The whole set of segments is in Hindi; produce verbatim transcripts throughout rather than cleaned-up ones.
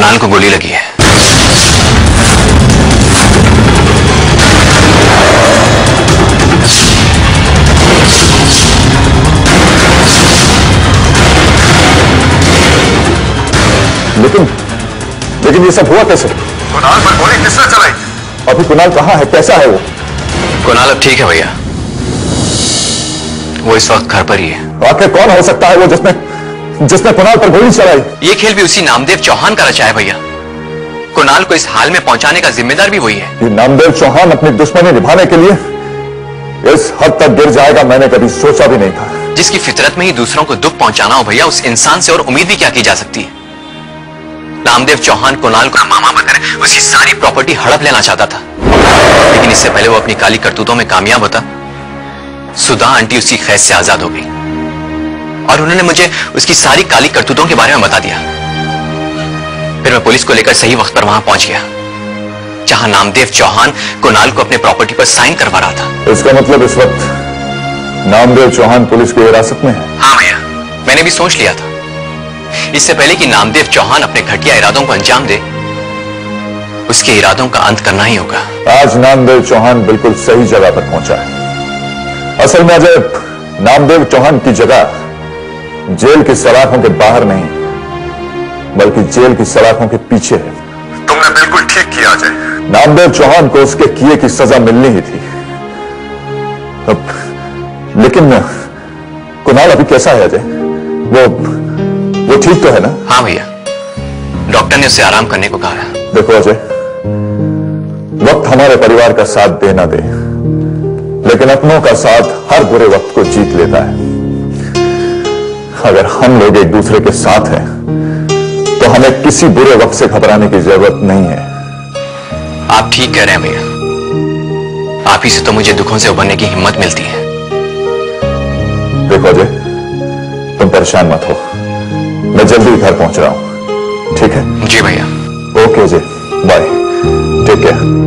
कुणाल को गोली लगी है। लेकिन लेकिन ये सब हुआ कैसे? कुणाल पर गोली किसने चलाई? अभी कुणाल कहाँ है, कैसा है वो? कुणाल अब ठीक है भैया, वो इस वक्त घर पर ही है। आखिर कौन हो सकता है वो जिसने जिसने कुणाल पर गोली चलाई? ये खेल भी उसी नामदेव चौहान का रचा है भैया। कुणाल को इस हाल में पहुंचाने का जिम्मेदार भी वही है। ये नामदेव चौहान अपनी दुश्मनी निभाने के लिए इस हद तक गिर जाएगा, मैंने कभी सोचा भी नहीं था। जिसकी फितरत में ही दूसरों को दुख पहुंचाना हो भैया, उस इंसान से और उम्मीद भी क्या की जा सकती है। नामदेव चौहान कुणाल को मामा बनकर उसकी सारी प्रॉपर्टी हड़प लेना चाहता था, लेकिन इससे पहले वो अपनी काली करतूतों में कामयाब होता, सुधा आंटी उसकी कैद से आजाद हो गई और उन्होंने मुझे उसकी सारी काली करतूतों के बारे में बता दिया। फिर मैं पुलिस को लेकर सही वक्त पर वहां पहुंच गया, जहां नामदेव चौहान कुणाल को अपने प्रॉपर्टी पर साइन करवा रहा था। इसका मतलब इस वक्त नामदेव चौहान पुलिस की हिरासत में है? हाँ भैया, मैंने भी सोच लिया था। इससे पहले कि नामदेव चौहान अपने घटिया इरादों को अंजाम दे, उसके इरादों का अंत करना ही होगा। आज नामदेव चौहान बिल्कुल सही जगह पर पहुंचा है। असल में अजय, नामदेव चौहान की जगह जेल की सलाखों के बाहर नहीं, बल्कि जेल की सलाखों के पीछे है। तुमने बिल्कुल ठीक किया अजय। नामदेव चौहान को उसके किए की सजा मिलनी ही थी। अब लेकिन कुणाल अभी कैसा है अजय? वो वो ठीक तो है ना? हाँ भैया, डॉक्टर ने उसे आराम करने को कहा है। देखो अजय, वक्त हमारे परिवार का साथ दे ना दे, लेकिन अपनों का साथ हर बुरे वक्त को जीत लेता है। अगर हम लोग एक दूसरे के साथ हैं, तो हमें किसी बुरे वक्त से घबराने की जरूरत नहीं है। आप ठीक कह रहे हैं भैया, आप ही से तो मुझे दुखों से उबरने की हिम्मत मिलती है। देखो अजय, तुम परेशान मत हो, मैं जल्दी घर पहुंच रहा हूं, ठीक है? जी भैया। Okay Ajay, bye, take care.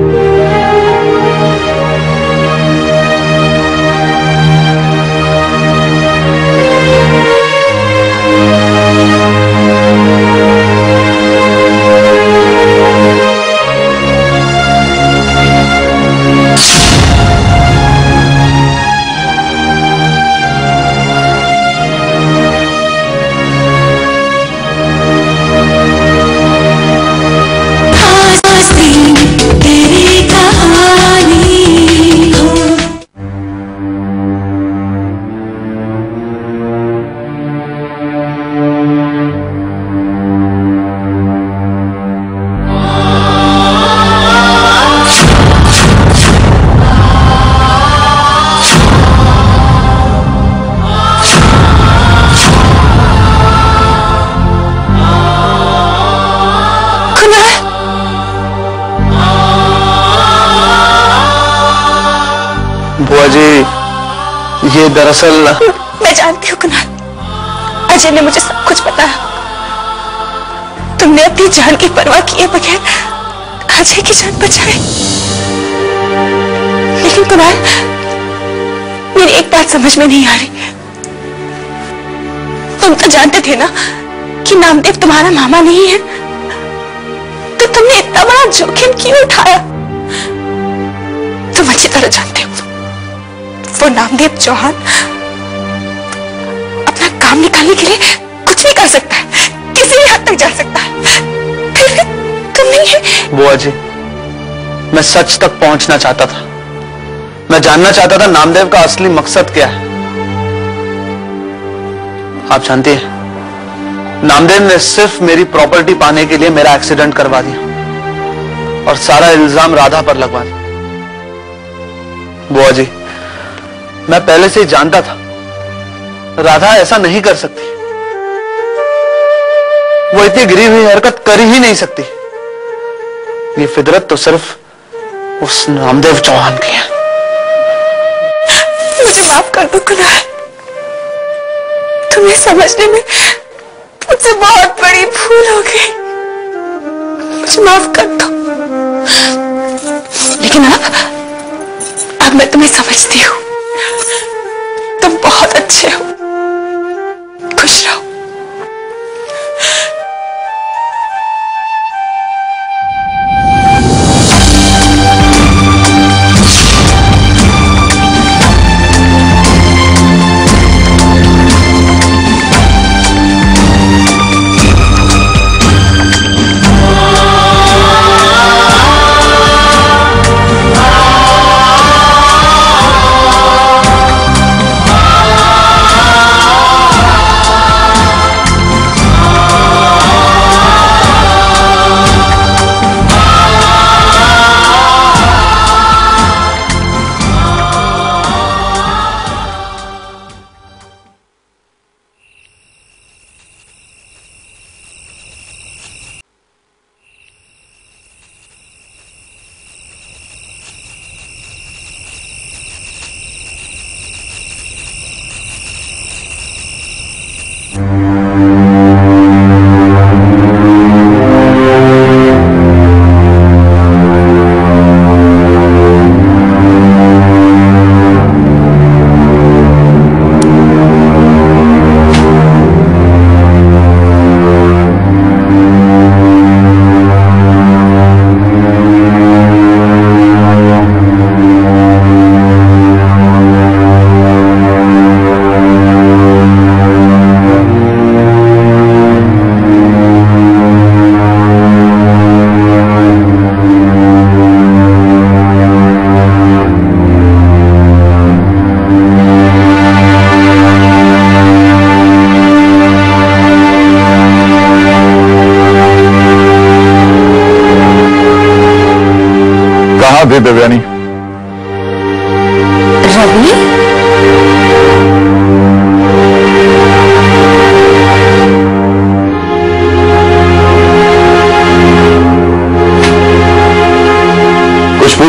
बुआ जी, ये दरअसल मैं जानती हूँ कुणाल, अजय ने मुझे सब कुछ बताया। तुमने अपनी जान की परवाह किए बगैर अजय की जान बचाई। लेकिन कुणाल, मेरी एक बात समझ में नहीं आ रही। तुम तो जानते थे ना कि नामदेव तुम्हारा मामा नहीं है, तो तुमने इतना बड़ा जोखिम क्यों उठाया? तुम अच्छी तरह जानते हो वो नामदेव चौहान अपना काम निकालने के लिए कुछ भी कर सकता है, किसी भी हद तक जा सकता है। फिर तुम नहीं है। बुआ जी, मैं सच तक पहुंचना चाहता था। मैं जानना चाहता था नामदेव का असली मकसद क्या है। आप जानती हैं, नामदेव ने सिर्फ मेरी प्रॉपर्टी पाने के लिए मेरा एक्सीडेंट करवा दिया और सारा इल्जाम राधा पर लगवा दिया। बुआ जी, मैं पहले से ही जानता था राधा ऐसा नहीं कर सकती। वो इतनी गिरी हुई हरकत कर ही नहीं सकती। ये फितरत तो सिर्फ उस नामदेव चौहान की है। मुझे माफ कर दो कुणाल, तुम्हें समझने में मुझसे बहुत बड़ी भूल हो गई। मुझे माफ कर दो। लेकिन अब अब मैं तुम्हें समझती हूँ। तुम बहुत अच्छे हो, खुश रहो।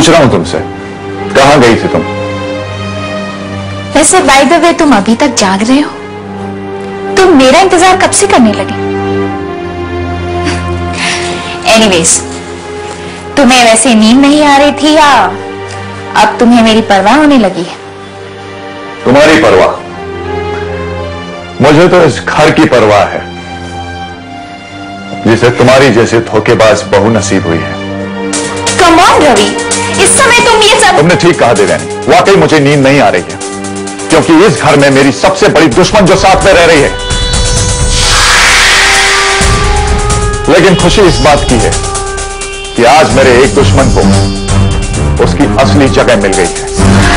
पूछ रहा हूं तुमसे, कहां गई थी तुम? वैसे बाय द वे तुम अभी तक जाग रहे हो? तुम मेरा इंतजार कब से करने लगे? एनीवेज, तुम्हें वैसे नींद नहीं आ रही थी या अब तुम्हें मेरी परवाह होने लगी है? तुम्हारी परवाह? मुझे तो इस घर की परवाह है जिसे तुम्हारी जैसे धोखेबाज बहू नसीब हुई है। कम ऑन रवि, इस समय तुम ये सब... तुमने ठीक कहा देवयानी, वाकई मुझे नींद नहीं आ रही है, क्योंकि इस घर में मेरी सबसे बड़ी दुश्मन जो साथ में रह रही है। लेकिन खुशी इस बात की है कि आज मेरे एक दुश्मन को उसकी असली जगह मिल गई है।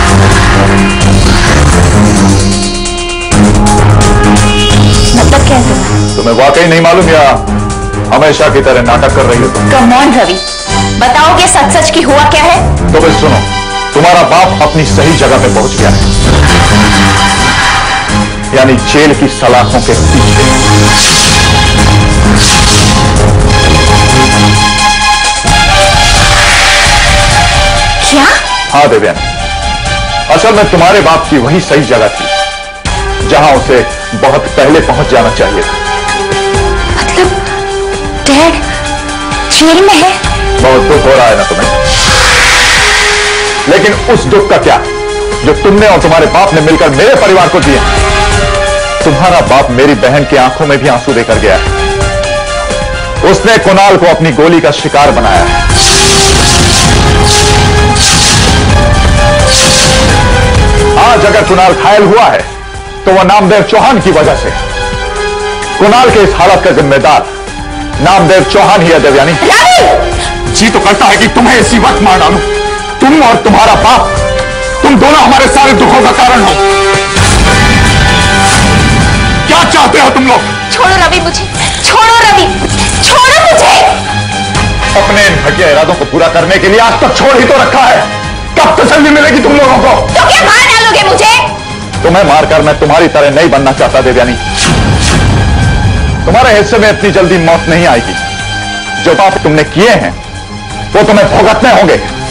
मतलब क्या है? तुम्हें वाकई नहीं मालूम या हमेशा की तरह नाटक कर रही हो तुम? कम ऑन रवि, बताओगे सच सच की हुआ क्या है? तो बस सुनो, तुम्हारा बाप अपनी सही जगह पे पहुंच गया है, यानी जेल की सलाखों के पीछे। क्या? हाँ देवयानी, असल में तुम्हारे बाप की वही सही जगह थी जहां उसे बहुत पहले पहुंच जाना चाहिए था। मतलब डैड जेल में है? बहुत दुख हो रहा है ना तुम्हें, लेकिन उस दुख का क्या जो तुमने और तुम्हारे बाप ने मिलकर मेरे परिवार को दिया। तुम्हारा बाप मेरी बहन की आंखों में भी आंसू देकर गया है। उसने कुणाल को अपनी गोली का शिकार बनाया है। आज अगर कुणाल घायल हुआ है तो वह नामदेव चौहान की वजह से। कुणाल के इस हालत का जिम्मेदार नामदेव चौहान ही है देवयानी। जी तो करता है कि तुम्हें इसी वक्त मार डालूं। तुम और तुम्हारा बाप, तुम दोनों हमारे सारे दुखों का कारण हो। क्या चाहते हो तुम लोग? छोड़ो रवि मुझे, छोड़ो रवि, छोड़ो मुझे। अपने इन घटिया इरादों को पूरा करने के लिए आज तक छोड़ ही तो रखा है। कब तसल्ली मिलेगी तुम लोगों को? तो क्या मार डालोगे मुझे? तुम्हें मारकर मैं तुम्हारी तरह नहीं बनना चाहता देवयानी। तुम्हारे हिस्से में इतनी जल्दी मौत नहीं आएगी। जो पाप तुमने किए हैं वो तुम्हें भुगतने होंगे।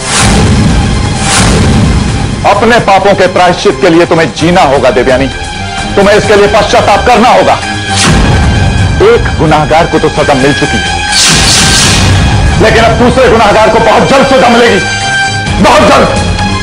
अपने पापों के प्रायश्चित के लिए तुम्हें जीना होगा देवयानी। तुम्हें इसके लिए पश्चाताप करना होगा। एक गुनाहगार को तो सजा मिल चुकी है, लेकिन अब दूसरे गुनाहगार को बहुत जल्द सजा मिलेगी, बहुत जल्द।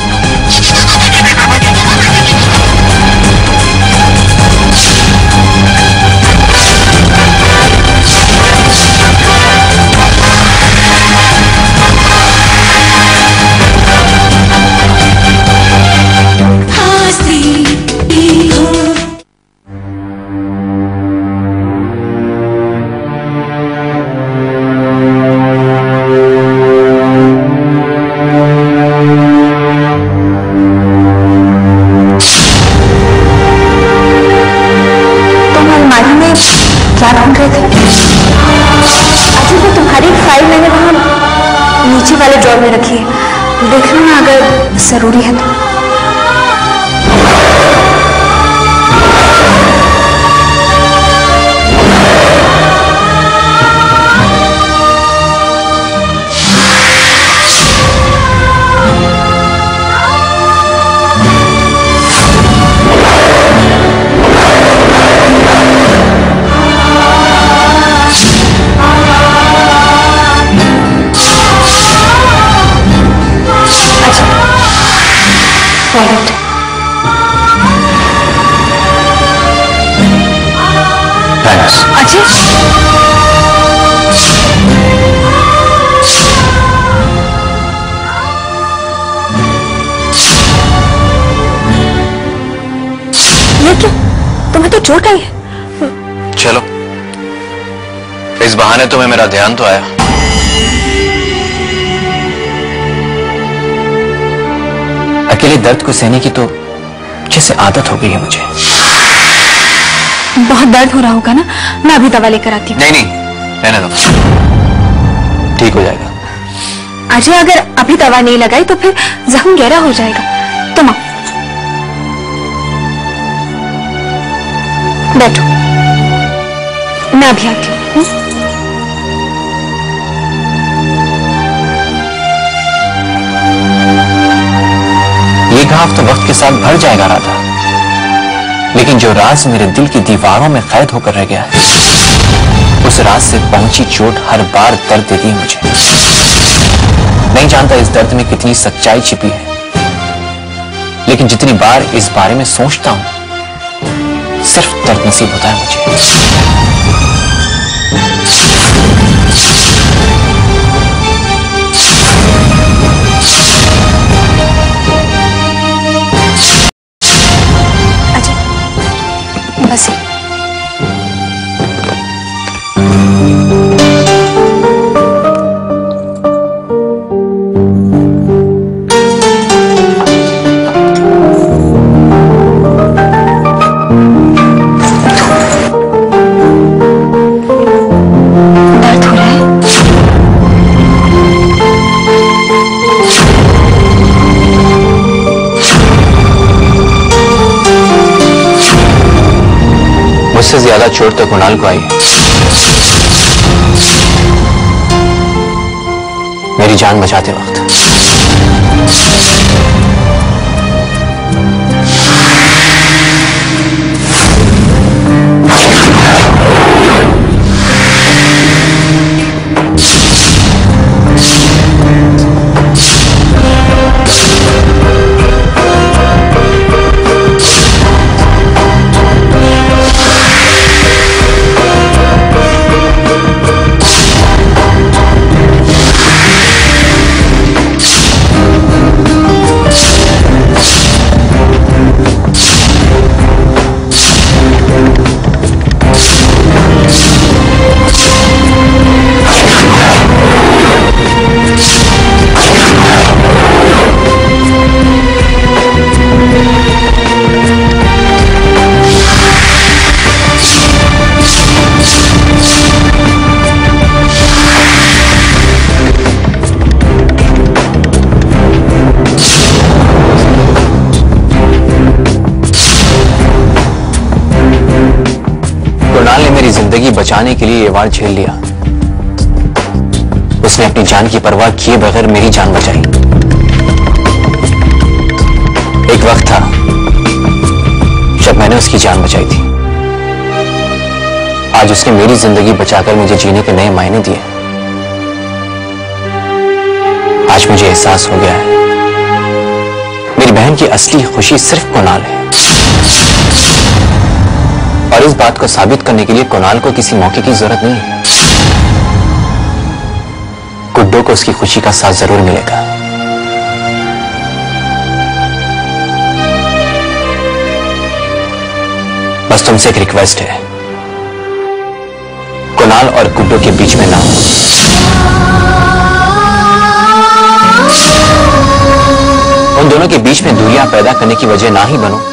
में रखिए, देखना ना अगर जरूरी है तो। ये क्या, तुम्हें तो चोट आई है। चलो, इस बहाने तुम्हें मेरा ध्यान तो आया। अकेले दर्द को सहने की तो जैसे आदत हो गई है मुझे। बहुत दर्द हो रहा होगा ना, मैं अभी दवा लेकर आती हूँ। नहीं नहीं, रहने दो, ठीक हो जाएगा। अजय, अगर अभी दवा नहीं लगाई तो फिर जख्म गहरा हो जाएगा। तुम आओ, बैठो, मैं अभी आती हूँ। साथ भर जाएगा राधा, लेकिन जो राज मेरे दिल की दीवारों में कैद होकर रह गया है, उस राज से पहुंची चोट हर बार दर्द देती है मुझे। नहीं जानता इस दर्द में कितनी सच्चाई छिपी है, लेकिन जितनी बार इस बारे में सोचता हूं, सिर्फ दर्द नसीब होता है मुझे। बस दर्द हो रहा है? मुझसे ज्यादा चोट तो कुणाल को आई है। मेरी जान बचाते वक्त। कुणाल ने मेरी जिंदगी बचाने के लिए ये वार झेल लिया। उसने अपनी जान की परवाह किए बगैर मेरी जान बचाई। एक वक्त था जब मैंने उसकी जान बचाई थी। आज उसने मेरी जिंदगी बचाकर मुझे जीने के नए मायने दिए। आज मुझे एहसास हो गया है, मेरी बहन की असली खुशी सिर्फ कुणाल है। और इस बात को साबित करने के लिए कुणाल को किसी मौके की जरूरत नहीं है। गुड्डो को उसकी खुशी का साथ जरूर मिलेगा। बस तुमसे एक रिक्वेस्ट है, कुणाल और गुड्डो के बीच में ना हो। उन दोनों के बीच में दूरियां पैदा करने की वजह ना ही बनो।